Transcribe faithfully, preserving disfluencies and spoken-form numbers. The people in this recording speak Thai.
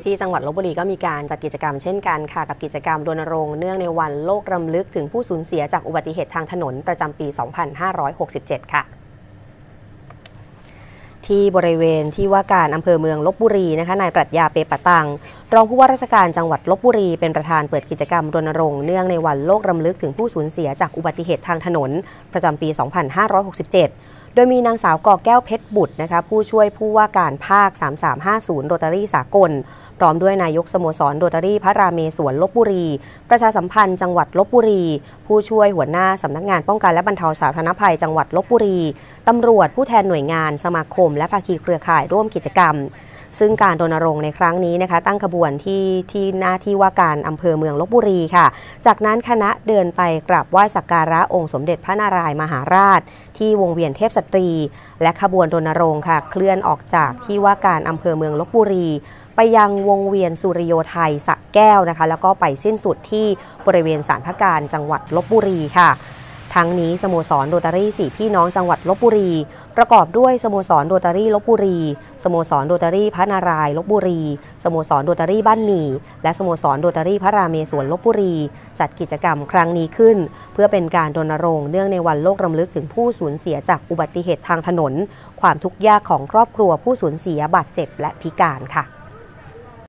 ที่จังหวัดลพบุรีก็มีการจัดกิจกรรมเช่นกันค่ะกับกิจกรรมรณรงค์เนื่องในวันโลกรำลึกถึงผู้สูญเสียจากอุบัติเหตุทางถนนประจำปี สองพันห้าร้อยหกสิบเจ็ด ค่ะที่บริเวณที่ว่าการอำเภอเมืองลพบุรีนะคะนายปรัชญาเปปะตังรองผู้ว่าราชการจังหวัดลพบุรีเป็นประธานเปิดกิจกรรมรณรงค์เนื่องในวันโลกรำลึกถึงผู้สูญเสียจากอุบัติเหตุทางถนนประจำปี สองพันห้าร้อยหกสิบเจ็ด โดยมีนางสาวกอแก้วเพชรบุตรนะคะผู้ช่วยผู้ว่าการภาค สามสามห้าศูนย์ โรตารี่สากลพร้อมด้วยนายกสโมสรโรตารี่พระราเมศวรลพบุรีประชาสัมพันธ์จังหวัดลพบุรีผู้ช่วยหัวหน้าสำนักงานป้องกันและบรรเทาสาธารณภัยจังหวัดลพบุรีตำรวจผู้แทนหน่วยงานสมาคมและภาคีเครือข่ายร่วมกิจกรรมซึ่งการรณรงค์ในครั้งนี้นะคะตั้งขบวนที่ที่หน้าที่ว่าการอำเภอเมืองลพบุรีค่ะจากนั้นคณะเดินไปกราบไหว้สักการะองค์สมเด็จพระนารายณ์มหาราชที่วงเวียนเทพสตรีและขบวนรณรงค์ค่ะเคลื่อนออกจากที่ว่าการอำเภอเมืองลพบุรีไปยังวงเวียนสุริโยไทยสระแก้วนะคะแล้วก็ไปสิ้นสุดที่บริเวณศาลพระการจังหวัดลพบุรีค่ะทั้งนี้สโมสรโรตารี่สี่พี่น้องจังหวัดลพบุรีประกอบด้วยสโมสรโรตารี่ลพบุรีสโมสรโรตารี่พระนารายณ์ลพบุรีสโมสรโรตารี่บ้านหมี่และสโมสรโรตารี่พระราเมศวรลพบุรีจัดกิจกรรมครั้งนี้ขึ้นเพื่อเป็นการรณรงค์เนื่องในวันโลกรำลึกถึงผู้สูญเสียจากอุบัติเหตุทางถนนความทุกข์ยากของครอบครัวผู้สูญเสียบาดเจ็บและพิการค่ะ